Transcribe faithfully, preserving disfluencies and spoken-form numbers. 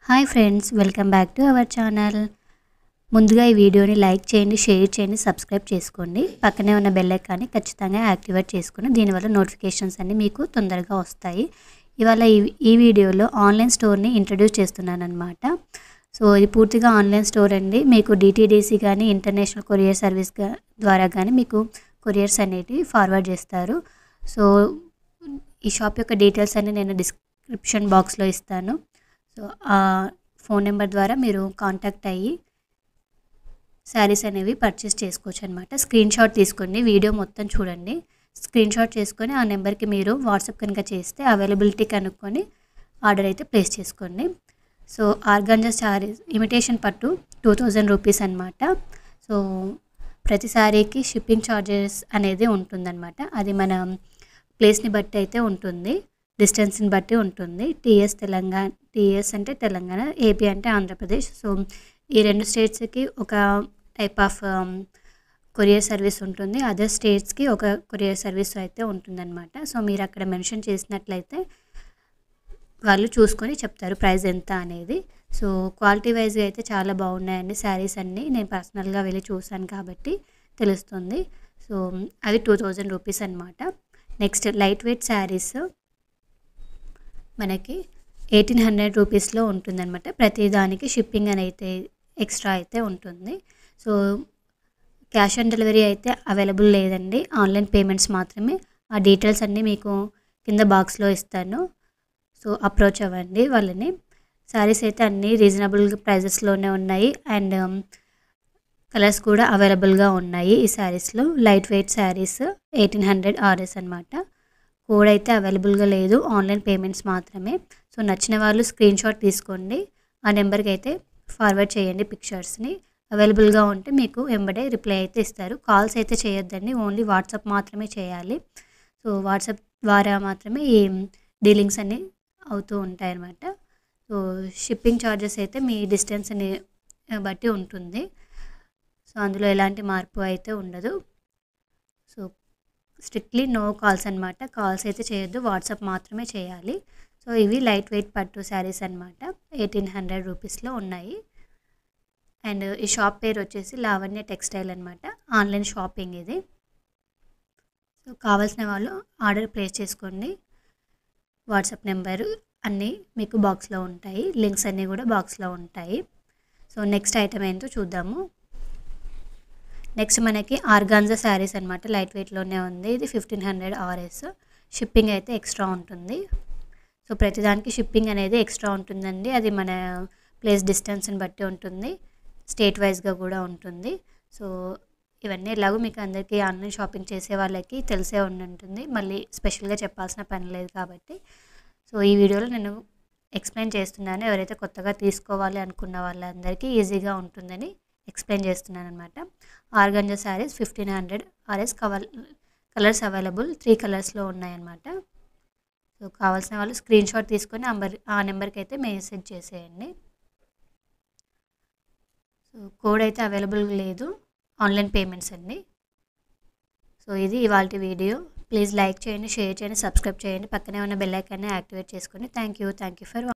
Hi friends, welcome back to our channel. ముందుగా ఈ వీడియోని లైక్ చేయండి, షేర్ చేయండి, సబ్స్క్రైబ్ చేసుకోండి. పక్కనే ఉన్న బెల్ ఐకాన్ని ఖచ్చితంగా యాక్టివేట్ చేసుకుని దీనివల్ల నోటిఫికేషన్స్ అన్నీ మీకు తొందరగా వస్తాయి. ఇవాళ ఈ ఈ వీడియోలో ఆన్లైన్ స్టోర్ని ఇంట్రడ్యూస్ చేస్తున్నాను అనమాట. సో ఇది పూర్తిగా ఆన్లైన్ స్టోర్ అండి. మీకు డిటీడీసీ కానీ ఇంటర్నేషనల్ కొరియర్ సర్వీస్ ద్వారా కానీ మీకు కొరియర్స్ అనేటివి ఫార్వర్డ్ చేస్తారు. సో ఈ షాప్ యొక్క డీటెయిల్స్ అన్ని నేను డిస్క్రిప్షన్ బాక్స్లో ఇస్తాను. సో ఆ ఫోన్ నెంబర్ ద్వారా మీరు కాంటాక్ట్ అయ్యి శారీస్ అనేవి పర్చేస్ చేసుకోవచ్చు అనమాట. స్క్రీన్ షాట్ తీసుకోండి, వీడియో మొత్తం చూడండి. స్క్రీన్ షాట్ చేసుకొని ఆ నెంబర్కి మీరు వాట్సాప్ కనుక చేస్తే అవైలబిలిటీ కనుక్కొని ఆర్డర్ అయితే ప్లేస్ చేసుకోండి. సో ఆర్గాంజా శారీస్ ఇమిటేషన్ పట్టు టూ థౌజండ్ రూపీస్ అనమాట. సో ప్రతి శారీకి షిప్పింగ్ ఛార్జెస్ అనేది ఉంటుందన్నమాట. అది మన ప్లేస్ని బట్టి అయితే ఉంటుంది, డిస్టెన్స్ని బట్టి ఉంటుంది. టీఎస్ తెలంగాణ, టీఎస్ అంటే తెలంగాణ, ఏపీ అంటే ఆంధ్రప్రదేశ్. సో ఈ రెండు స్టేట్స్కి ఒక టైప్ ఆఫ్ కొరియర్ సర్వీస్ ఉంటుంది, అదర్ స్టేట్స్కి ఒక కొరియర్ సర్వీస్ అయితే ఉంటుందన్నమాట. సో మీరు అక్కడ మెన్షన్ చేసినట్లయితే వాళ్ళు చూసుకొని చెప్తారు ప్రైస్ ఎంత అనేది. సో క్వాలిటీ వైజ్గా అయితే చాలా బాగున్నాయండి శారీస్ అన్నీ. నేను పర్సనల్గా వెళ్ళి చూసాను కాబట్టి తెలుస్తుంది. సో అవి టూ థౌజండ్ రూపీస్ అనమాట. నెక్స్ట్ లైట్ వెయిట్ శారీస్ మనకి ఎయిటీన్ హండ్రెడ్ రూపీస్లో ఉంటుందన్నమాట. ప్రతి దానికి షిప్పింగ్ అని అయితే ఎక్స్ట్రా అయితే ఉంటుంది. సో క్యాష్ ఆన్ డెలివరీ అయితే అవైలబుల్ లేదండి, ఆన్లైన్ పేమెంట్స్ మాత్రమే. ఆ డీటెయిల్స్ అన్నీ మీకు కింద బాక్స్లో ఇస్తాను. సో అప్రోచ్ అవ్వండి వాళ్ళని. శారీస్ అయితే అన్నీ రీజనబుల్ ప్రైజెస్లోనే ఉన్నాయి అండ్ కలర్స్ కూడా అవైలబుల్గా ఉన్నాయి ఈ శారీస్లో. Light weight sarees eighteen hundred RS అనమాట. కోడ్ అయితే అవైలబుల్గా లేదు, ఆన్లైన్ పేమెంట్స్ మాత్రమే. సో నచ్చిన వాళ్ళు స్క్రీన్ షాట్ తీసుకోండి, ఆ నెంబర్కి అయితే ఫార్వర్డ్ చేయండి పిక్చర్స్ని. అవైలబుల్గా ఉంటే మీకు వెంబడే రిప్లై అయితే ఇస్తారు. కాల్స్ అయితే చేయొద్దండి, ఓన్లీ వాట్సాప్ మాత్రమే చేయాలి. సో వాట్సాప్ ద్వారా మాత్రమే ఈ డీలింగ్స్ అన్నీ అవుతూ ఉంటాయి అన్నమాట. సో షిప్పింగ్ ఛార్జెస్ అయితే మీ డిస్టెన్స్ని బట్టి ఉంటుంది. సో అందులో ఎలాంటి మార్పు అయితే ఉండదు. సో స్ట్రిక్ట్లీ నో కాల్స్ అనమాట, కాల్స్ అయితే చేయొద్దు, వాట్సాప్ మాత్రమే చేయాలి. సో ఇవి లైట్ వెయిట్ పట్టు శారీస్ అనమాట, ఎయిటీన్ హండ్రెడ్ రూపీస్లో ఉన్నాయి. అండ్ ఈ షాప్ పేరు వచ్చేసి లావణ్య టెక్స్టైల్ అనమాట, ఆన్లైన్ షాపింగ్ ఇది. సో కావాల్సిన వాళ్ళు ఆర్డర్ ప్లేస్ చేసుకోండి. వాట్సాప్ నెంబరు అన్నీ మీకు బాక్స్లో ఉంటాయి, లింక్స్ అన్నీ కూడా బాక్స్లో ఉంటాయి. సో నెక్స్ట్ ఐటమ్ ఏంటో చూద్దాము. నెక్స్ట్ మనకి ఆర్గాన్జా శారీస్ అనమాట, లైట్ వెయిట్లోనే ఉంది. ఇది ఫిఫ్టీన్ హండ్రెడ్ ఆర్ఎస్. షిప్పింగ్ అయితే ఎక్స్ట్రా ఉంటుంది. సో ప్రతిదానికి షిప్పింగ్ అనేది ఎక్స్ట్రా ఉంటుందండి, అది మన ప్లేస్ డిస్టెన్స్ని బట్టి ఉంటుంది, స్టేట్ వైజ్గా కూడా ఉంటుంది. సో ఇవన్నీ ఎలాగో మీకు అందరికీ ఆన్లైన్ షాపింగ్ చేసే వాళ్ళకి తెలిసే ఉంటుంది, మళ్ళీ స్పెషల్గా చెప్పాల్సిన పని లేదు కాబట్టి. సో ఈ వీడియోలో నేను ఎక్స్ప్లెయిన్ చేస్తున్నాను, ఎవరైతే కొత్తగా తీసుకోవాలి అనుకున్న వాళ్ళందరికీ ఈజీగా ఉంటుందని ఎక్స్ప్లెయిన్ చేస్తున్నాను అనమాట. Organza sarees fifteen hundred RS. Cover colours available three కలర్స్లో ఉన్నాయన్నమాట. సో కావాల్సిన వాళ్ళు స్క్రీన్ షాట్ తీసుకొని నంబర్ ఆ నెంబర్కి అయితే మెసేజ్ చేసేయండి. సో కోడ్ అయితే అవైలబుల్ లేదు, ఆన్లైన్ పేమెంట్స్ అండి. సో ఇది ఇవాల్టి వీడియో. ప్లీజ్ లైక్ చేయండి, షేర్ చేయండి, సబ్స్క్రైబ్ చేయండి. పక్కనే ఉన్న బెల్ ఐకాన్ని యాక్టివేట్ చేసుకోండి. Thank you thank you for